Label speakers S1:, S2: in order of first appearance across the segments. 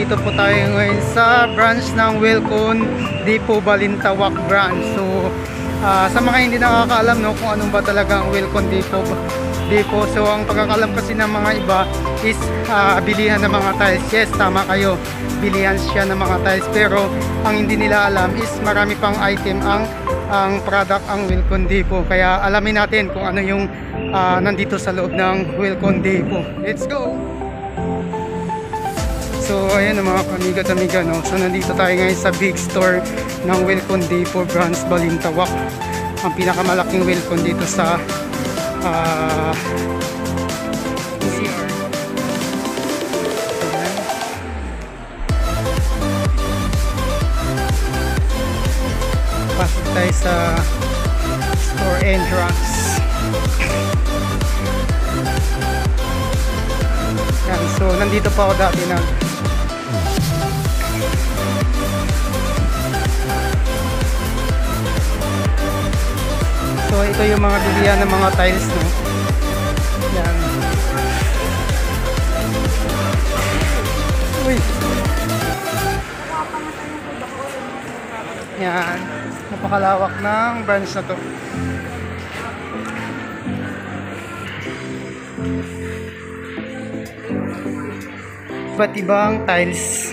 S1: nandito po tayo ngayon sa branch ng Wilcon Depot Balintawak branch. So sa mga hindi nakakaalam no, kung anong ba talaga ang Wilcon Depot. So ang pagkakalam kasi ng mga iba is bilihan ng mga tiles. Yes, tama kayo, bilihan siya ng mga tiles, pero ang hindi nila alam is marami pang item ang product ang Wilcon Depot. Kaya alamin natin kung ano yung nandito sa loob ng Wilcon Depot. Let's go! So ayan mga kamiga-tamiga no. So nandito tayo ngayon sa big store ng Wilcon Depot branch Balintawak. Ang pinakamalaking Wilcon dito sa CR. Ayan. Pasok tayo sa store entrance. Ayan. So nandito pa ako dati na. So ito yung mga bilihan ng mga tiles no. Yan. Uy. Yan. Napakalawak ng branch na to. Iba't ibang tiles.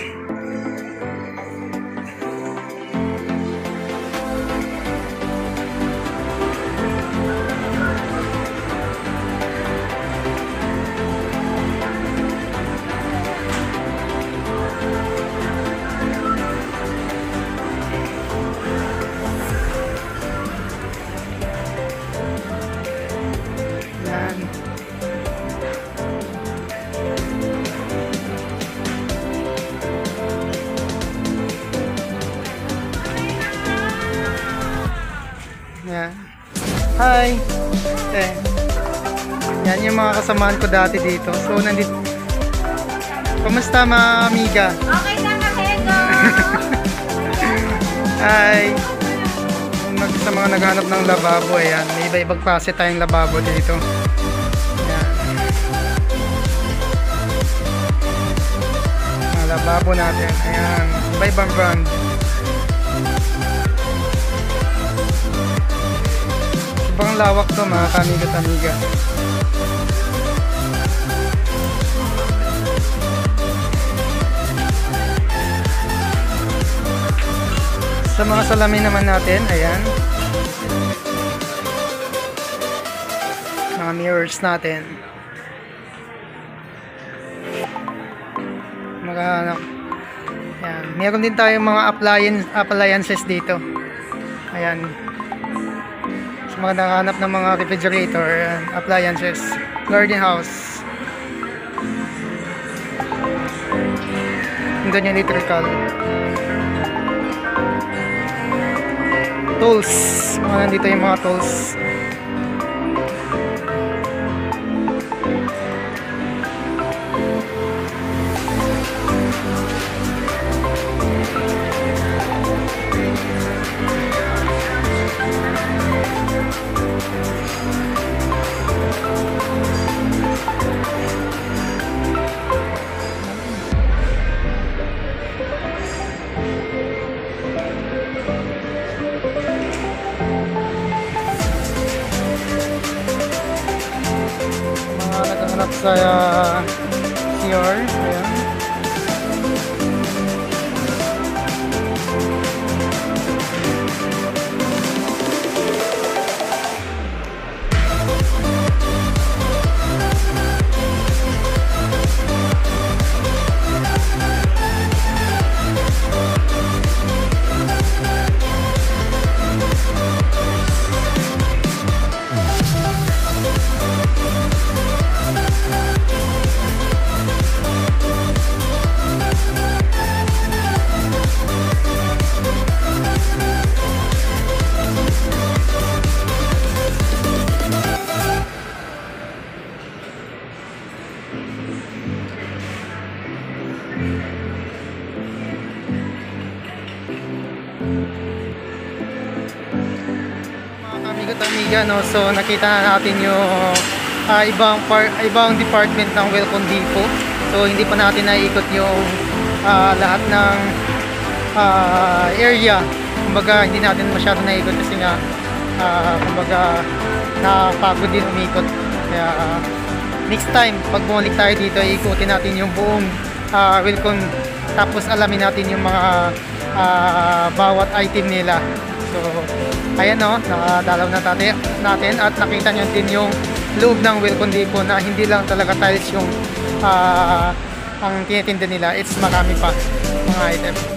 S1: Yan. Hi! Yan yung mga kasamahan ko dati dito. So, nandito. Kamusta mga amiga?
S2: Okay lang ka, Hego!
S1: Hi! Sa mga naghanap ng lababo, ayan. May iba-ibang klase tayong lababo dito. Ayan. Mga lababo natin. Ayan. Iba-ibang brand. Ibang lawak to mga kamiga-tamiga. Sa mga salamin naman natin, ayan. Mga mirrors natin. Ayan. Meron din tayong mga appliances dito. Ayan. Mga nakahanap ng mga refrigerator and appliances, garden house. Ang ganyan electrical tools, mga nandito yung mga tools. Naghahanap sa CR. Ayan. Amiga, no? So nakita na natin yung ibang department ng Wilcon Depot. So hindi pa natin naiikot yung lahat ng area. Kumbaga hindi natin masyado naikot kasi nga kumbaga nakapagod din umikot. Kaya next time pag bumalik tayo dito, ikutin natin yung buong Wilcon, tapos alamin natin yung mga bawat item nila. So ayan o, nakadalaw na natin at nakita nyo din yung loob ng Wilcon Depot na hindi lang talaga tiles yung ang tinitinda nila, it's marami pa mga item.